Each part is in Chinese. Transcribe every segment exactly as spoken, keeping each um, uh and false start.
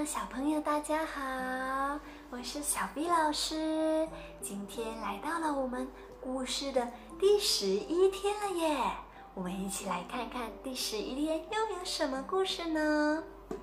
小朋友大家好，我是小 B 老师。今天来到了我们故事的第十一天了耶，我们一起来看看第十一天又有什么故事呢？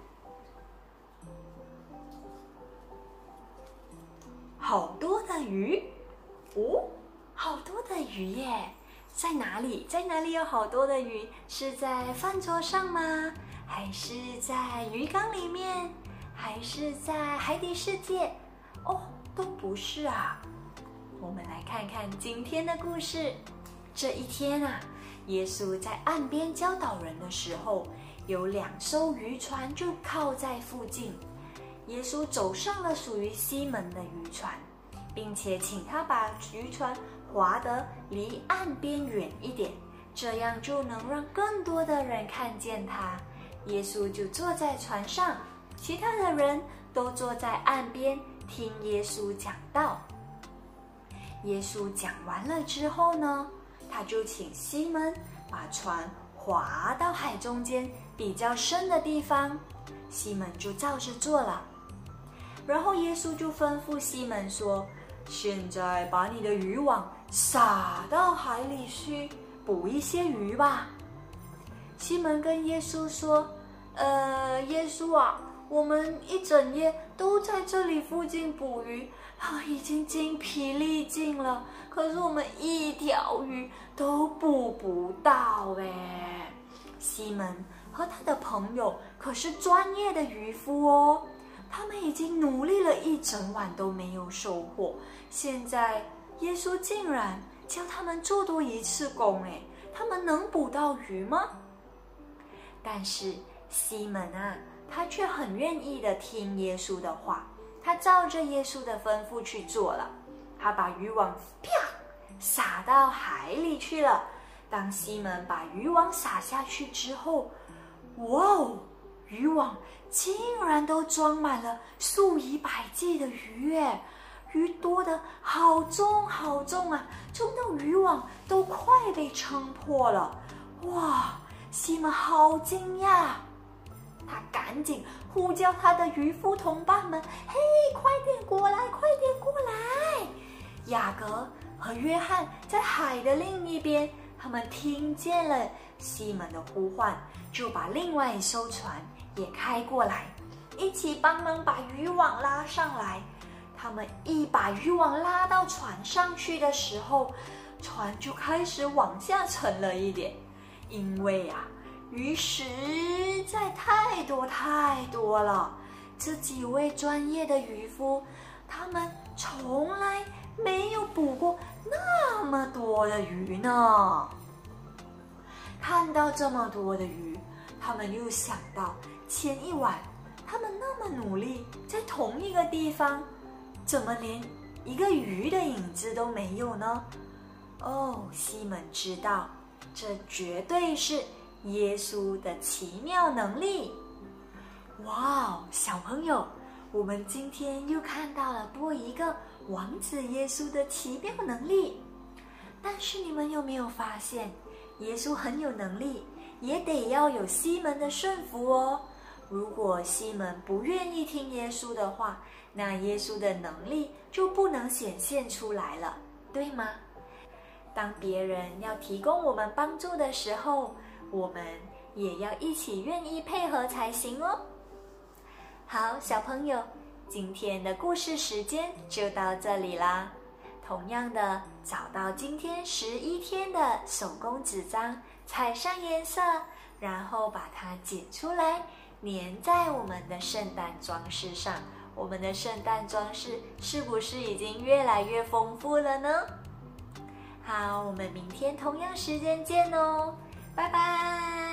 好多的鱼哦，好多的鱼耶，在哪里？在哪里有好多的鱼？是在饭桌上吗？还是在鱼缸里面？还是在海底世界？哦，都不是啊。我们来看看今天的故事。这一天啊，耶稣在岸边教导人的时候，有两艘渔船就靠在附近。耶稣走上了属于西门的渔船，并且请他把渔船划得离岸边远一点，这样就能让更多的人看见他。耶稣就坐在船上，其他的人都坐在岸边听耶稣讲道。耶稣讲完了之后呢，他就请西门把船划到海中间比较深的地方，西门就照着做了。然后耶稣就吩咐西门说，现在把你的渔网撒到海里去捕一些鱼吧。西门跟耶稣说，呃，耶稣啊，我们一整夜都在这里附近捕鱼，啊，已经精疲力尽了，可是我们一条鱼都捕不到哎。西门和他的朋友可是专业的渔夫哦，他们已经努力了一整晚都没有收获，现在耶稣竟然叫他们做多一次工哎，他们能捕到鱼吗？但是西门啊，他却很愿意的听耶稣的话，他照着耶稣的吩咐去做了。他把渔网啪撒到海里去了。当西门把渔网撒下去之后，哇哦，渔网竟然都装满了数以百计的鱼耶！鱼多得好重好重啊，重到渔网都快被撑破了。哇，西门好惊讶，他赶紧呼叫他的渔夫同伴们，嘿，快点过来，快点过来！雅各和约翰在海的另一边，他们听见了西门的呼唤，就把另外一艘船也开过来，一起帮忙把渔网拉上来。他们一把渔网拉到船上去的时候，船就开始往下沉了一点，因为啊，鱼实在太多太多了。这几位专业的渔夫，他们从来没有捕过那么多的鱼呢。看到这么多的鱼，他们又想到前一晚他们那么努力在同一个地方，怎么连一个鱼的影子都没有呢？哦，西门知道，这绝对是耶稣的奇妙能力。哇哦，小朋友，我们今天又看到了多一个王子耶稣的奇妙能力。但是你们有没有发现，耶稣很有能力，也得要有西门的顺服哦。如果西门不愿意听耶稣的话，那耶稣的能力就不能显现出来了，对吗？当别人要提供我们帮助的时候，我们也要一起愿意配合才行哦。好，小朋友，今天的故事时间就到这里啦。同样的，找到今天十一天的手工纸张，彩上颜色，然后把它剪出来，粘在我们的圣诞装饰上。我们的圣诞装饰是不是已经越来越丰富了呢？好，我们明天同样时间见哦，拜拜。